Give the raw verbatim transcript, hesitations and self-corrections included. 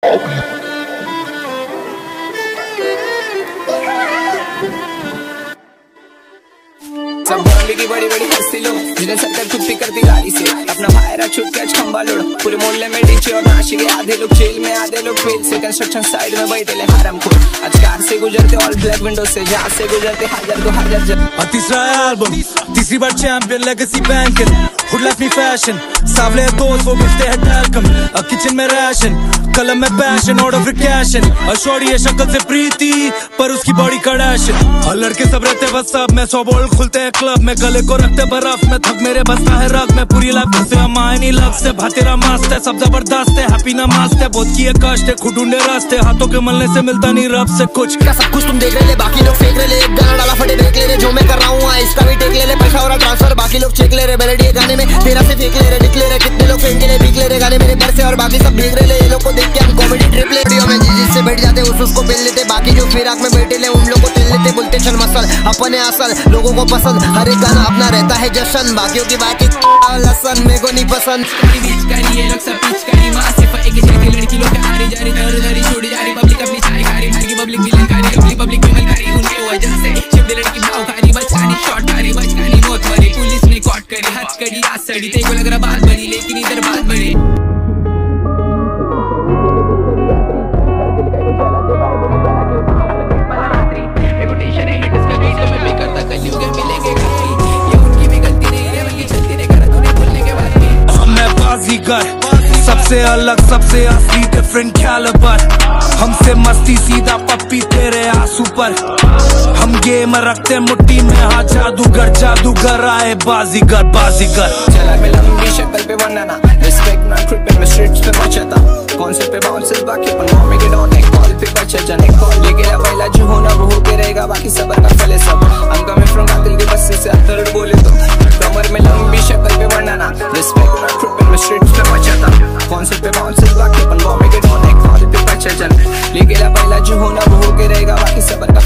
सब बॉम्बे की बड़ी बड़ी हस्ती लोग जिन्हें सरकार छुट्टी करती गाड़ी से अपना भाईरा छुट के खंबा लोड़ पूरे मोहल्ले में डीजे और नाची के आधे लोग जेल में आधे लोग फेल से कंस्ट्रक्शन साइड में बैठे ले हराम खोर आज कार से गुजरते ऑल ब्लैक विंडो से जहाँ से गुजरते हजार दो हजार जब तीसरा एल्बम तीसरी बार champion legacy banking hood life मी फैशन सावले दोस्त वो बिकते हैं टैलकम किचन में राशन कलम में पैशन ऑर्डर फिर कैशन अशोरी है शक्ल से प्रीति पर उसकी बॉडी कड़ाशन और लड़के सब रहते बस सब में सौ बोल खुलते हैं क्लब में गले को रखते बर्फ में थक मेरे बसता है रग में पूरी लाइफ से मायनी लग से भातेरा मस्त है सब जबरदस्त है हैप्पी ना मस्त है बहुत किए कष्ट है खुद ढूंढे रास्ते हाथों के मलने से मिलता नहीं रब से कुछ क्या सब कुछ तुम देख रहे ले बाकी लोग फेंक रहे ले एक गाना डाला फटे देख ले रहे जो मैं कर रहा हूँ इसका भी टेक ले ले पैसा और ट्रांसफर बाकी लोग चेक ले रहे मेलोडी गाने में तेरा से फेंक ले रहे निकले रहे कितने लोग फेंक ले बिक ले रहे गाने मेरे पर से और बाकी सब भीग रहे ये लोग को देख के हम कॉमेडी ट्रिप ले वीडियो में जिससे बैठ जाते उस उसको मिल लेते बाकी जो फिराक में बैठे ले उन लोग को तिल लेते बोलते चल मसल अपने असल लोगों को पसंद हर एक गाना अपना रहता है जश्न बाकियों की बाकी लसन मेरे को नहीं पसंद लड़की लोग आ रही जा रही दर दरी छोड़ी जा रही पब्लिक अपनी सारी खारी हर की पब्लिक दिल खारी अपनी पब्लिक भी मलकारी उनके वजह से शिव लड़की भाव खारी बचकानी शॉट खारी बचकानी मौत मरी पुलिस ने कॉट करी हथ कड़ी रात सड़ी तेरे को लग रहा बात बड़ी लेकिन इधर बात बड़ी सबसे अलग सबसे असली डिफरेंट कैलिबर हमसे मस्ती सीधा पप्पी तेरे आंसू पर हम गेम रखते मुट्ठी में हाँ जादूगर जादूगर आए बाजीगर बाजीगर चला में लंबी शक्ल पे बनाना रिस्पेक्ट ना क्रिप में स्ट्रीट्स पे मचाता कॉन्सेप्ट पे बाउंसर्स बाकी अपन मॉमी के डॉन एक कॉल पे बच्चा जने कॉल लेके ला पहला जो होना वो होके रहेगा बाकी सबर का फले सब हम कमिंग फ्रॉम दिल के बस से अंदर बोले तो कमर में लंबी शक्ल पे बनाना रिस्पेक्ट ना क्रिप में स्ट्रीट्स पे मचाता कॉन्सेप्ट पे बाउंसर्स बाकी अपन मॉमी के डॉन एक कॉल पे बच्चा जने लेके ला पहला जो होना वो होके रहेगा बाकी सबर